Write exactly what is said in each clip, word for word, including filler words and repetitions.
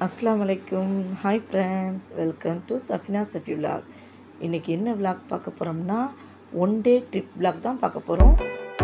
அஸ்ஸலாமு அலைக்கும். Hi friends, welcome to Safina Safi vlog. இன்றைக்கி என்ன விலாக் பார்க்க போகிறோம்னா ஒன் டே ட்ரிப் விலாக் தான் பார்க்க போகிறோம்.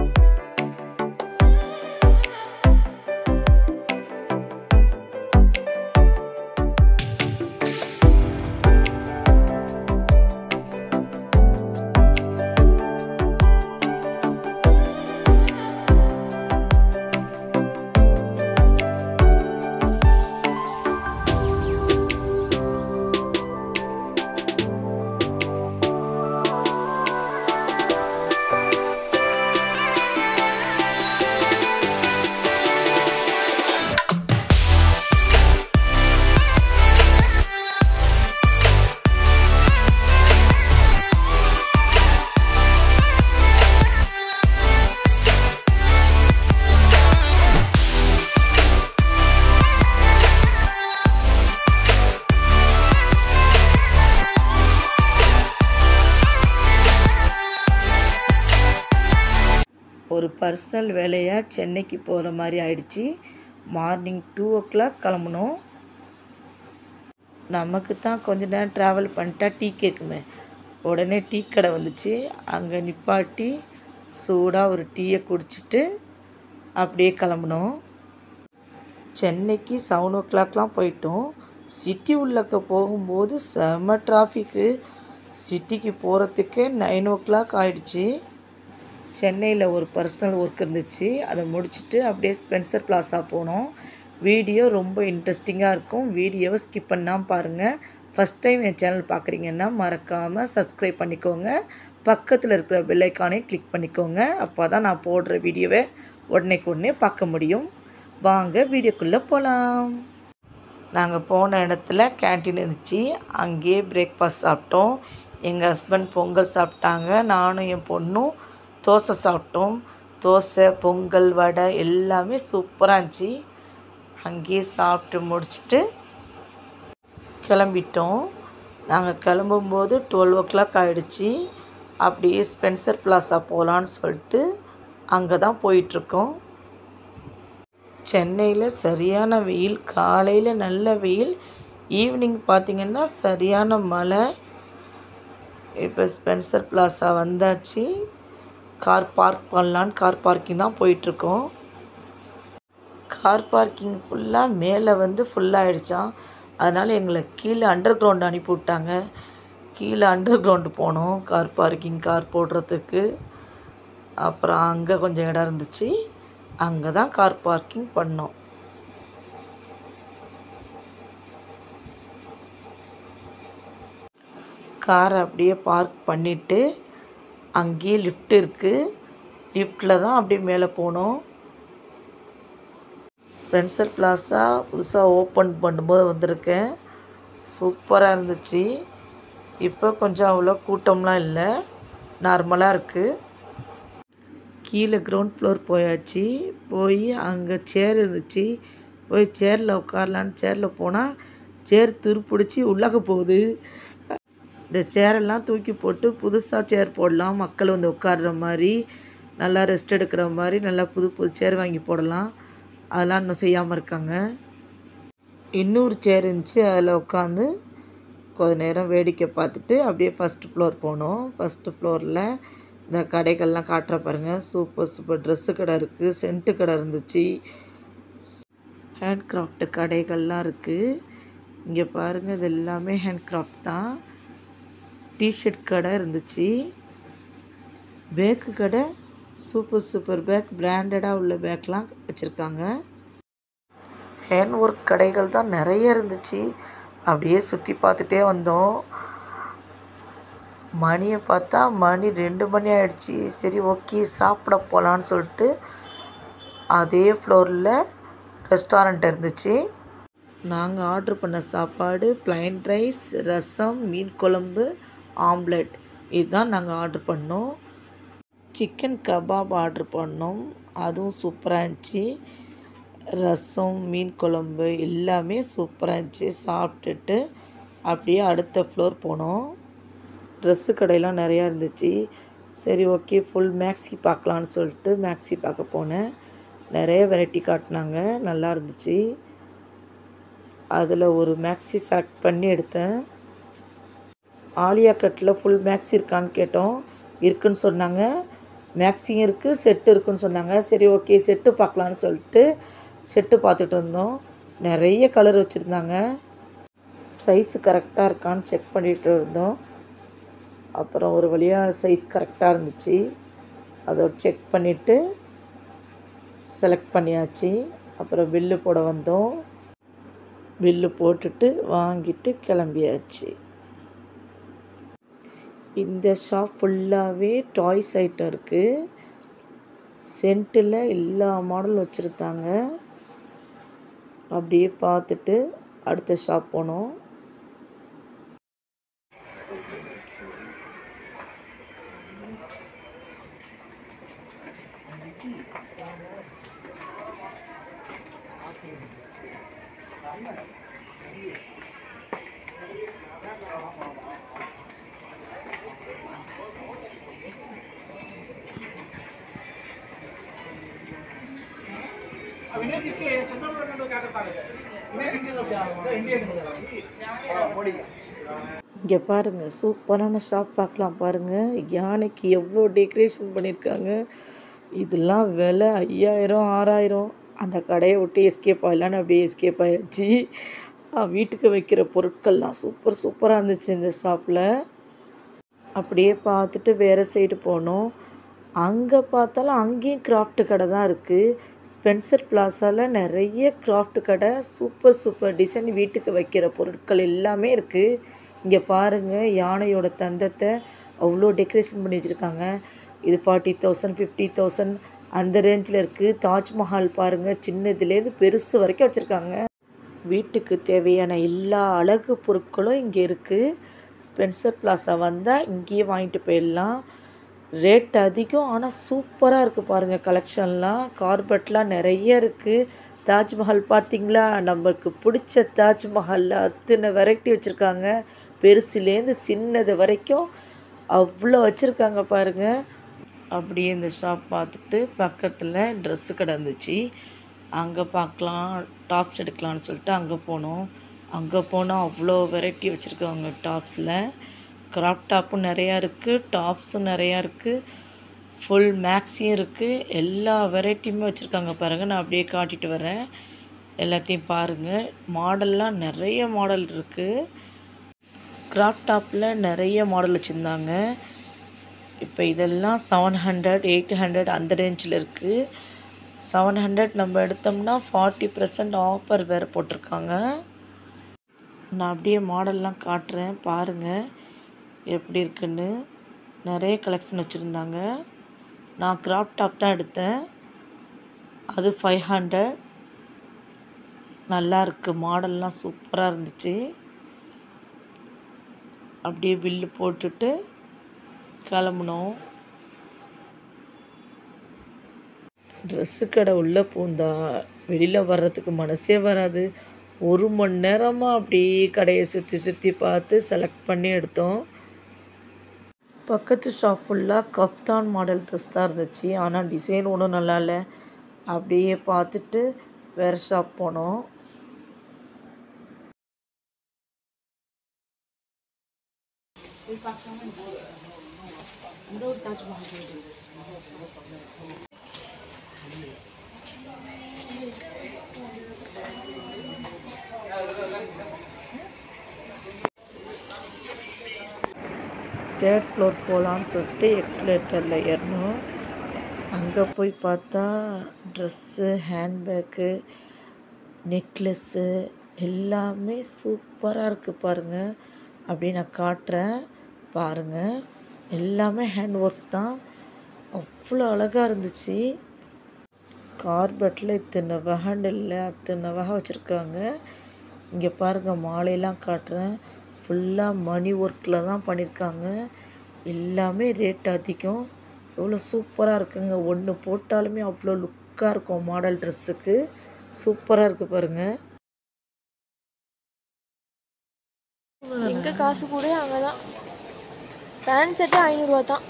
ஒரு பர்சனல் வேலையாக சென்னைக்கு போகிற மாதிரி ஆயிடுச்சு. மார்னிங் டூ ஓ கிளாக் கிளம்பணும். நமக்கு தான் கொஞ்ச நேரம் ட்ராவல் பண்ணிட்டா டீ கேட்குமே, உடனே டீ கடை வந்துச்சு. அங்கே நிப்பாட்டி சூடாக ஒரு டீயை குடிச்சிட்டு அப்படியே கிளம்புனோம். சென்னைக்கு செவன் ஓ கிளாக்லாம் போயிட்டோம். சிட்டி உள்ளக்க போகும்போது செம்ம டிராஃபிக்கு. சிட்டிக்கு போகிறதுக்கே நைன் ஓ கிளாக் ஆகிடுச்சி. சென்னையில் ஒரு பர்சனல் ஒர்க் இருந்துச்சு, அதை முடிச்சுட்டு அப்படியே ஸ்பென்சர் பிளாஸா போனோம். வீடியோ ரொம்ப இன்ட்ரெஸ்டிங்காக இருக்கும். வீடியோவை ஸ்கிப் பண்ணாமல் பாருங்கள். ஃபஸ்ட் டைம் என் சேனல் பார்க்குறீங்கன்னா மறக்காமல் சப்ஸ்கிரைப் பண்ணிக்கோங்க. பக்கத்தில் இருக்கிற பெல் ஐக்கானை கிளிக் பண்ணிக்கோங்க. அப்போ தான் நான் போடுற வீடியோவை உடனேக்கு உடனே பார்க்க முடியும். வாங்க வீடியோக்குள்ளே போகலாம். நாங்கள் போன இடத்துல கேன்டீன் இருந்துச்சு, அங்கேயே பிரேக்ஃபாஸ்ட் சாப்பிட்டோம். எங்கள் ஹஸ்பண்ட் பொங்கல் சாப்பிட்டாங்க, நானும் என் பொண்ணும் தோசை சாப்பிட்டோம். தோசை, பொங்கல், வடை எல்லாமே சூப்பராக இருந்துச்சு. அங்கேயே சாப்பிட்டு முடிச்சுட்டு கிளம்பிட்டோம். நாங்கள் கிளம்பும்போது டுவெல் ஓ கிளாக் ஆகிடுச்சி. அப்படியே ஸ்பென்சர் பிளாஸா போகலான்னு சொல்லிட்டு அங்கே தான் போயிட்டுருக்கோம். சென்னையில் சரியான வெயில், காலையில் நல்ல வெயில், ஈவினிங் பார்த்திங்கன்னா சரியான மழை. இப்போ ஸ்பென்சர் பிளாஸா வந்தாச்சு. கார் பார்க் பண்ணலான்னு கார் பார்க்கிங் தான் போயிட்டுருக்கோம். கார் பார்க்கிங் ஃபுல்லாக மேலே வந்து ஃபுல்லாகிடுச்சான். அதனால் எங்களை கீழே அண்டர் கிரவுண்டு அனுப்பி விட்டாங்க. கீழே அண்டர் கிரவுண்டு போனோம் கார் பார்க்கிங், கார் போடுறதுக்கு. அப்புறம் அங்கே கொஞ்சம் இடம் இருந்துச்சு, அங்கே தான் கார் பார்க்கிங் பண்ணோம். காரை அப்படியே பார்க் பண்ணிவிட்டு அங்கேயே லிஃப்ட் இருக்குது, லிஃப்ட்டில் தான் அப்படியே மேலே போனோம். ஸ்பென்சர் பிளாஸா புதுசாக ஓப்பன் பண்ணும்போது வந்திருக்கேன். சூப்பராக இருந்துச்சு. இப்போ கொஞ்சம் அவ்வளோ கூட்டம்லாம் இல்லை, நார்மலாக இருக்குது. கீழே கிரவுண்ட் ஃப்ளோர் போயாச்சு. போய் அங்கே சேர் இருந்துச்சு, போய் சேரில் உட்காரலான்னு சேரில் போனால் சேர் துருப்பிடிச்சி உள்ளக போகுது. இந்த சேரெல்லாம் தூக்கி போட்டு புதுசாக சேர் போடலாம், மக்கள் வந்து உட்கார்ற மாதிரி, நல்லா ரெஸ்ட் எடுக்கிற மாதிரி நல்லா புது புது சேர் வாங்கி போடலாம். அதெல்லாம் இன்னும் செய்யாமல் இருக்காங்க. இன்னொரு சேர் இருந்துச்சு, அதில் உட்காந்து கொஞ்ச நேரம் வேடிக்கை பார்த்துட்டு அப்படியே ஃபஸ்ட்டு ஃப்ளோர் போனோம். ஃபஸ்ட்டு ஃப்ளோரில் இந்த கடைகள்லாம் காட்டுற பாருங்கள். சூப்பர் சூப்பர் ட்ரெஸ்ஸு கடை இருக்குது, சென்ட்டு கடை இருந்துச்சு, ஹேண்ட் கிராஃப்ட் கடைகள்லாம் இருக்குது. இங்கே பாருங்கள், இது எல்லாமே ஹேண்ட் கிராஃப்ட் தான். டிஷர்ட் கடை இருந்துச்சு, பேக்கு கடை, சூப்பர் சூப்பர் பேக், பிராண்டடாக உள்ள பேக்லாம் வச்சுருக்காங்க. ஹேண்ட் ஒர்க் கடைகள் தான் நிறைய இருந்துச்சு. அப்படியே சுற்றி பார்த்துட்டே வந்தோம். மணியை பார்த்தா மணி ரெண்டு மணி ஆகிடுச்சி. சரி ஓகே சாப்பிட போகலான்னு சொல்லிட்டு அதே ஃப்ளோரில் ரெஸ்டாரண்ட் இருந்துச்சு. நாங்கள் ஆர்டர் பண்ண சாப்பாடு ப்ளைன் ரைஸ், ரசம், மீன் குழம்பு, ஆம்லெட், இதுதான் நாங்கள் ஆர்டர் பண்ணோம். சிக்கன் கபாப் ஆர்டர் பண்ணோம், அதுவும் சூப்பராக இருந்துச்சு. ரசம், மீன் குழம்பு எல்லாமே சூப்பராக இருந்துச்சு. சாப்பிட்டுட்டு அப்படியே அடுத்த ஃப்ளோர் போனோம். ட்ரெஸ்ஸு கடையெல்லாம் நிறையா இருந்துச்சு. சரி ஓகே ஃபுல் மேக்ஸி பார்க்கலான்னு சொல்லிட்டு மேக்ஸி பார்க்க போனேன். நிறைய வெரைட்டி காட்டினாங்க, நல்லா இருந்துச்சு. அதில் ஒரு மேக்ஸி செலக்ட் பண்ணி எடுத்தேன். ஆலியா கட்டில் ஃபுல் மேக்ஸி இருக்கான்னு கேட்டோம். இருக்குன்னு சொன்னாங்க. மேக்ஸியும் இருக்குது, செட்டு இருக்குன்னு சொன்னாங்க. சரி ஓகே செட்டு பார்க்கலான்னு சொல்லிட்டு செட்டு பார்த்துட்டு இருந்தோம். நிறைய கலர் வச்சுருந்தாங்க. சைஸு கரெக்டாக இருக்கான்னு செக் பண்ணிகிட்டு இருந்தோம். அப்புறம் ஒரு வழியாக சைஸ் கரெக்டாக இருந்துச்சு. அதை செக் பண்ணிவிட்டு செலக்ட் பண்ணியாச்சு. அப்புறம் பில்லு போட வந்தோம். பில்லு போட்டுட்டு வாங்கிட்டு கிளம்பியாச்சு. இந்த ஷாப் ஃபுல்லாகவே டாய்ஸ் ஐட்டம் இருக்குது. சென்ட்டில் எல்லா மாடலும் வச்சுருந்தாங்க. அப்படியே பார்த்துட்டு அடுத்த ஷாப் போனோம். இங்கே பாருங்கள், சூப்பரான ஷாப் பார்க்கலாம் பாருங்கள். யானைக்கு எவ்வளோ டெக்கரேஷன் பண்ணியிருக்காங்க. இதெல்லாம் விலை ஐயாயிரம் ஆறாயிரம். அந்த கடையை விட்டு எஸ்கேப் ஆகலான்னு அப்படியே எஸ்கேப் ஆகிடுச்சு. வீட்டுக்கு வைக்கிற பொருட்கள்லாம் சூப்பர் சூப்பராக இருந்துச்சு இந்த ஷாப்பில். அப்படியே பார்த்துட்டு வேறு சைடு போனோம். அங்கே பார்த்தாலும் அங்கேயும் கிராஃப்ட் கடை தான் இருக்குது. ஸ்பென்சர் பிளாஸாவில் நிறைய கிராஃப்ட் கடை, சூப்பர் சூப்பர் டிசைன் வீட்டுக்கு வைக்கிற பொருட்கள் எல்லாமே இருக்குது. இங்கே பாருங்கள், யானையோட தந்தத்தை அவ்வளோ டெக்கரேஷன் பண்ணி வச்சுருக்காங்க. இது ஃபார்ட்டி தௌசண்ட் ஃபிஃப்டி தௌசண்ட் அந்த ரேஞ்சில் இருக்குது. தாஜ்மஹால் பாருங்கள், சின்னதுலேருந்து பெருசு வரைக்கும் வச்சுருக்காங்க. வீட்டுக்கு தேவையான எல்லா அழகு பொருட்களும் இங்கே இருக்குது. ஸ்பென்சர் பிளாஸா வந்தால் இங்கேயே வாங்கிட்டு போயிடலாம். ரேட் அதிகம், ஆனால் சூப்பராக இருக்குது பாருங்கள். கலெக்ஷன்லாம் கார்பெட்லாம் நிறைய இருக்குது. தாஜ்மஹால் பார்த்திங்களா, நம்மளுக்கு பிடிச்ச தாஜ்மஹாலில் அத்தனை வெரைட்டி வச்சுருக்காங்க. பெருசுலேருந்து சின்னது வரைக்கும் அவ்வளோ வச்சுருக்காங்க பாருங்கள். அப்படியே இந்த ஷாப் பார்த்துட்டு பக்கத்தில் ட்ரெஸ்ஸு கடை இருந்துச்சு. அங்கே பார்க்கலாம், டாப்ஸ் எடுக்கலான்னு சொல்லிட்டு அங்கே போனோம். அங்கே போனால் அவ்வளோ வெரைட்டி வச்சுருக்காங்க டாப்ஸில். கிராப் டாப்பும் நிறையா இருக்குது, டாப்ஸும் நிறையா இருக்குது, ஃபுல் மேக்ஸியும் இருக்குது. எல்லா வெரைட்டியுமே வச்சுருக்காங்க பாருங்கள். நான் அப்படியே காட்டிட்டு வரேன், எல்லாத்தையும் பாருங்கள். மாடல்லாம் நிறைய மாடல் இருக்குது. கிராப் டாப்பில் நிறைய மாடல் வச்சுருந்தாங்க. இப்போ இதெல்லாம் செவன் ஹண்ட்ரட் எயிட் ஹண்ட்ரட் அந்த ரேஞ்சில் இருக்குது. செவன் ஹண்ட்ரட் நம்ம எடுத்தோம்னா ஃபார்ட்டி பர்சன்ட் ஆஃபர் வேறு போட்டிருக்காங்க. நான் அப்படியே மாடல்லாம் காட்டுறேன் பாருங்கள் எப்படி இருக்குன்னு. நிறைய கலெக்ஷன் வச்சுருந்தாங்க. நான் கிராப் டாப் தான் எடுத்தேன். அது ஃபைவ் ஹண்ட்ரட். நல்லா இருக்குது, மாடல்லாம் சூப்பராக இருந்துச்சு. அப்படியே பில்லு போட்டுட்டு கிளம்புனோம். ட்ரெஸ்ஸு கடை உள்ளே பூந்தா வெளியில் வர்றதுக்கு மனசே வராது. ஒரு மணி நேரமாக அப்படியே கடையை சுற்றி சுற்றி பார்த்து செலக்ட் பண்ணி எடுத்தோம். பக்கத்து ஷாப் ஃபுல்லாக கஃப்தான் மாடல் ட்ரெஸ் தான் இருந்துச்சு. ஆனால் டிசைன் ஒன்றும் நல்லா இல்லை. அப்படியே பார்த்துட்டு வேறு ஷாப் போனோம். தேர்ட் ஃப்ளோர் போகலான்னு சொல்லிட்டு எக்ஸ்லேட்டரில் ஏறணும். அங்கே போய் பார்த்தா ட்ரெஸ்ஸு, ஹேண்ட்பேக்கு, நெக்லஸ்ஸு எல்லாமே சூப்பராக இருக்குது பாருங்கள். அப்படி நான் காட்டுறேன் பாருங்கள். எல்லாமே ஹேண்ட் ஒர்க் தான், அவ்வளோ அழகாக இருந்துச்சு. கார்பெட்டில் இத்தனை வகை இல்லை, அத்தனை வகை வச்சுருக்காங்க. இங்கே பாருங்கள், மாலையெல்லாம் காட்டுறேன். ஃபுல்லாக மணி ஒர்க்கில் தான் பண்ணியிருக்காங்க. எல்லாமே ரேட் அதிகம். எவ்வளோ சூப்பராக இருக்குங்க. ஒன்று போட்டாலுமே அவ்வளோ லுக்காக இருக்கும். மாடல் ட்ரெஸ்ஸுக்கு சூப்பராக இருக்குது பாருங்கள். எங்கே காசு கூட அங்கே தான். பேண்ட் செட்டு ஐநூறுரூவா தான்.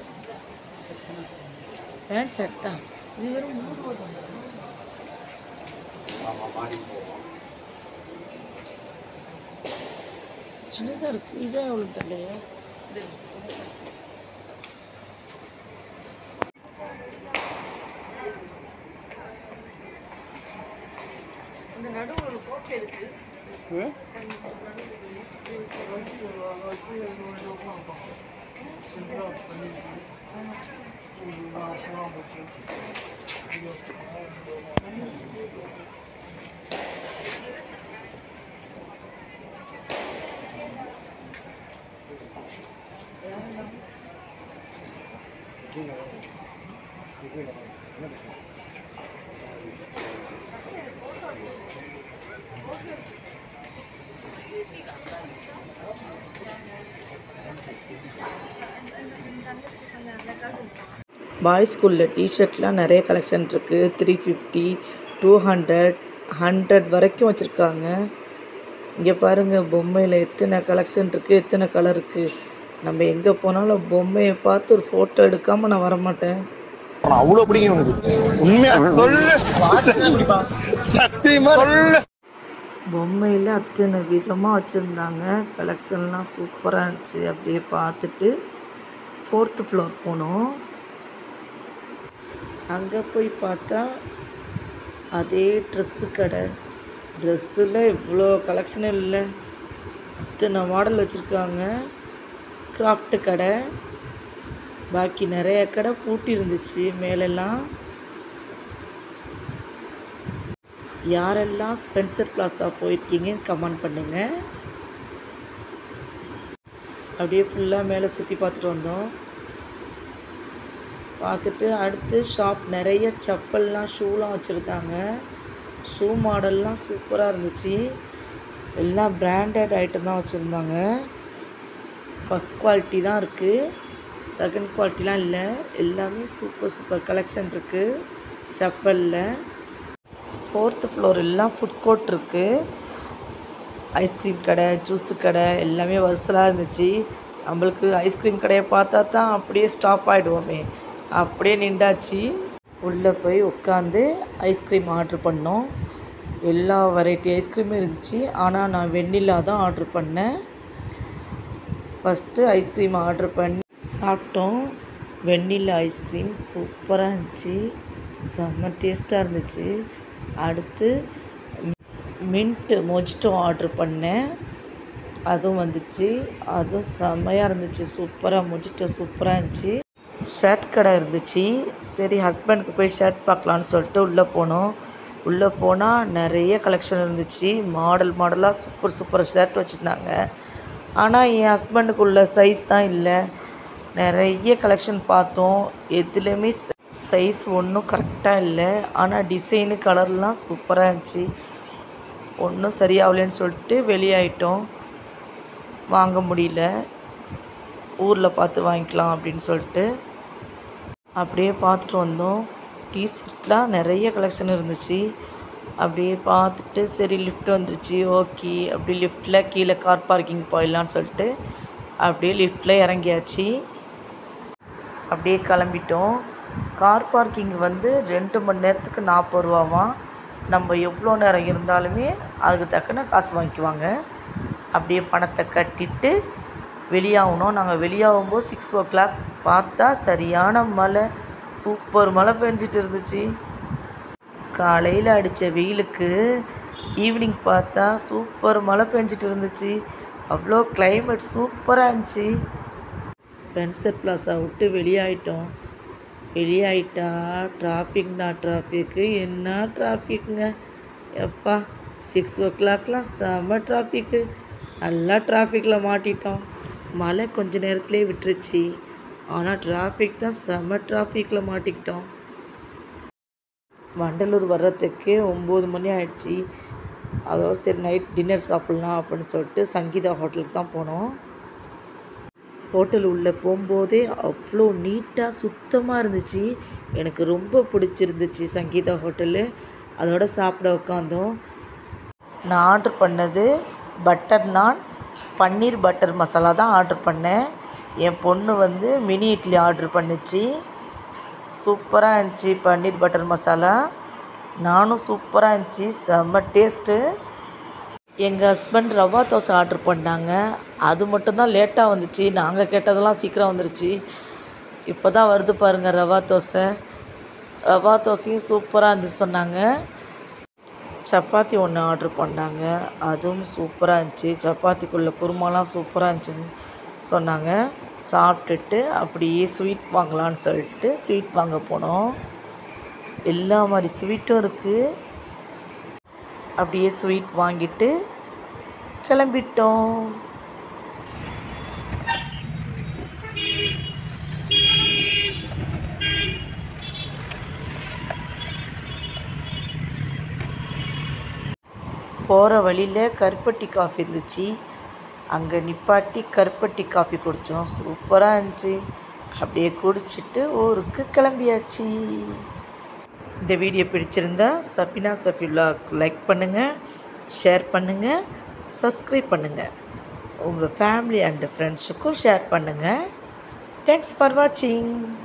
பேண்ட் செட்டா இது வெறும் சின்னதாக இருக்குது. இதான் எவ்வளோ தள்ளையா? இந்த நடுவில் ஒரு கோட்டை இருக்குது. பாய்ஸ் ஸ்கூலில் டிஷர்ட்லாம் நிறைய கலெக்ஷன் இருக்குது. Three fifty, two hundred, hundred வரைக்கும் வச்சுருக்காங்க. இங்கே பாருங்கள், பொம்மையில் எத்தனை கலெக்ஷன் இருக்குது, எத்தனை கலர் இருக்குது. நம்ம எங்கே போனாலும் பொம்மையை பார்த்து ஒரு ஃபோட்டோ எடுக்காமல் நான் வரமாட்டேன். அவ்வளோ பிடிக்கும் உனக்கு உண்மையா சத்தியமா. பொம்மையில் அத்தனை விதமாக வச்சுருந்தாங்க. கலெக்ஷன்லாம் சூப்பராக இருந்துச்சு. அப்படியே பார்த்துட்டு ஃபோர்த்து ஃப்ளோர் போனோம். அங்கே போய் பார்த்தா அதே ட்ரெஸ்ஸு கடை. ட்ரெஸ்ஸில் இவ்வளோ கலெக்ஷன் இல்லை, அத்தனை மாடல் வச்சுருக்காங்க. கிராஃப்ட்டு கடை, பாக்கி நிறைய கடை பூட்டி இருந்துச்சு மேலெல்லாம். யாரெல்லாம் ஸ்பென்சர் பிளாஸா போயிருக்கீங்கன்னு கமெண்ட் பண்ணுங்கள். அப்படியே ஃபுல்லாக மேலே சுற்றி பார்த்துட்டு வந்தோம். பார்த்துட்டு அடுத்து ஷாப் நிறைய செப்பல்லாம் ஷூலாம் வச்சுருந்தாங்க. ஷூ மாடல்லாம் சூப்பராக இருந்துச்சு. எல்லாம் பிராண்டட் ஐட்டம் தான் வச்சுருந்தாங்க. ஃபஸ்ட் குவாலிட்டி தான் இருக்குது, செகண்ட் குவாலிட்டிலாம் இல்லை. எல்லாமே சூப்பர் சூப்பர் கலெக்ஷன் இருக்குது செப்பலில். ஃபோர்த்து ஃப்ளோர் எல்லாம் ஃபுட் கோர்ட் இருக்குது. ஐஸ்கிரீம் கடை, ஜூஸு கடை எல்லாமே வரிசலாக இருந்துச்சு. நம்மளுக்கு ஐஸ்கிரீம் கடையை பார்த்தா தான் அப்படியே ஸ்டாப் ஆகிடுவோமே, அப்படியே நின்றாச்சு. உள்ளே போய் உட்காந்து ஐஸ்கிரீம் ஆர்ட்ரு பண்ணோம். எல்லா வெரைட்டி ஐஸ்கிரீமும் இருந்துச்சு. ஆனால் நான் வெண்ணிலா தான் ஆர்ட்ரு பண்ணேன். ஃபஸ்ட்டு ஐஸ்கிரீம் ஆர்ட்ரு பண்ணி சாப்பிட்டோம். வெண்ணிலா ஐஸ்கிரீம் சூப்பராக இருந்துச்சு, செம்ம டேஸ்ட்டாக இருந்துச்சு. அடுத்து மின்ட்டு மொஜிட்டோ ஆர்ட்ரு பண்ணேன், அதுவும் வந்துச்சு. அதுவும் செம்மையாக இருந்துச்சு, சூப்பராக மொஜிட்டோ சூப்பராக இருந்துச்சு. ஷர்ட் கடை இருந்துச்சு. சரி ஹஸ்பண்டுக்கு போய் ஷர்ட் பார்க்கலான்னு சொல்லிட்டு உள்ளே போனோம். உள்ளே போனால் நிறைய கலெக்ஷன் இருந்துச்சு. மாடல் மாடலாக சூப்பர் சூப்பர் ஷர்ட் வச்சுருந்தாங்க. ஆனால் என் ஹஸ்பண்டுக்கு உள்ள சைஸ் தான் இல்லை. நிறைய கலெக்ஷன் பார்த்தோம், எதுலேயுமே சைஸ் ஒன்றும் கரெக்டாக இல்லை. ஆனால் டிசைனு கலர்லாம் சூப்பராக இருந்துச்சு. ஒன்றும் சரியாகலன்னு சொல்லிட்டு வெளியாயிட்டோம். வாங்க முடியல, ஊரில் பார்த்து வாங்கிக்கலாம் அப்படின்னு சொல்லிட்டு அப்படியே பார்த்துட்டு வந்தோம். டிஷர்ட்லாம் நிறைய கலெக்ஷன் இருந்துச்சு. அப்படியே பார்த்துட்டு சரி லிஃப்ட் வந்துருச்சு, ஓகே அப்படி லிஃப்ட்டில் கீழே கார் பார்க்கிங் போயிடலான்னு சொல்லிட்டு அப்படியே லிஃப்ட்டில் இறங்கியாச்சு. அப்படியே கிளம்பிட்டோம். கார் பார்க்கிங் வந்து ரெண்டு மணி நேரத்துக்கு நாற்பது ரூபாவாம். நம்ம எவ்வளோ நேரம் இருந்தாலுமே அதுக்கு தக்கன காசு வாங்கிக்குவாங்க. அப்படியே பணத்தை கட்டிட்டு வெளியாகணும். நாங்கள் வெளியாகும்போது சிக்ஸ் ஓ கிளாக் பார்த்தா சரியான மழை, சூப்பர் மழை பெஞ்சிட்டு இருந்துச்சு. காலையில் அடித்த வெயிலுக்கு ஈவினிங் பார்த்தா சூப்பர் மழை பெஞ்சிட்டு இருந்துச்சு. அவ்வளோ கிளைமேட் சூப்பராக இருந்துச்சு. ஸ்பென்சர் பிளாஸா விட்டு வெளியாயிட்டோம். வெளியாயிட்டா டிராஃபிக்னா டிராஃபிக்கு, என்ன டிராஃபிக்குங்க எப்பா. சிக்ஸ் ஓ கிளாக்லாம் செம்ம டிராஃபிக்கு, நல்லா டிராஃபிக்கில் மாட்டிட்டோம். மழை கொஞ்ச நேரத்துலேயே விட்டுருச்சு, ஆனால் டிராஃபிக் தான் செம்ம டிராஃபிக்கில் மாட்டிக்கிட்டோம். வண்டலூர் வர்றதுக்கு ஒம்பது மணி ஆயிடுச்சு. அதோடு சரி நைட் டின்னர் சாப்பிட்லாம் அப்படின்னு சொல்லிட்டு சங்கீதா ஹோட்டலுக்கு தான் போனோம். ஹோட்டல் உள்ளே போகும்போதே அவ்வளோ நீட்டாக சுத்தமாக இருந்துச்சு. எனக்கு ரொம்ப பிடிச்சிருந்துச்சு சங்கீதா ஹோட்டலு. அதோட சாப்பிட உட்காந்தோம். நான் ஆர்டர் பண்ணது பட்டர் நான், பன்னீர் பட்டர் மசாலா தான் ஆர்டர் பண்ணேன். என் பொண்ணு வந்து மினி இட்லி ஆர்டர் பண்ணிச்சு. சூப்பராக இருந்துச்சு பன்னீர் பட்டர் மசாலா. நானும் சூப்பராக இருந்துச்சு, செம்ம டேஸ்ட்டு. எங்கள் ஹஸ்பண்ட் ரவா தோசை ஆர்டர் பண்ணாங்க. அது மட்டும்தான் லேட்டாக வந்துச்சு. நாங்கள் கேட்டதெல்லாம் சீக்கிரம் வந்துருச்சு. இப்போ தான் வருது பாருங்கள் ரவா தோசை. ரவா தோசையும் சூப்பராக இருந்துச்சு சொன்னாங்க. சப்பாத்தி ஒன்று ஆர்டர் பண்ணாங்க. அதுவும் சூப்பராக இருந்துச்சு. சப்பாத்திக்குள்ளே குருமாலாம் சூப்பராக இருந்துச்சு சொன்னாங்க. சாப்பிட்டுட்டு அப்படியே ஸ்வீட் வாங்கலான்னு சொல்லிட்டு ஸ்வீட் வாங்க போனோம். எல்லா மாதிரி ஸ்வீட்டும் இருக்குது. அப்படியே ஸ்வீட் வாங்கிட்டு கிளம்பிட்டோம். போகிற வழியில் கருப்பட்டி காஃபி இருந்துச்சு. அங்கே நிப்பாட்டி கருப்பட்டி காஃபி குடித்தோம். சூப்பராக இருந்துச்சு. அப்படியே குடிச்சிட்டு ஊருக்கு கிளம்பியாச்சு. இந்த வீடியோ பிடிச்சிருந்தா சஃபினா சஃபி vlog லைக் பண்ணுங்கள், ஷேர் பண்ணுங்கள், சப்ஸ்கிரைப் பண்ணுங்கள். உங்கள் ஃபேமிலி அண்ட் ஃப்ரெண்ட்ஸுக்கும் ஷேர் பண்ணுங்கள். தேங்க்ஸ் ஃபார் வாட்சிங்.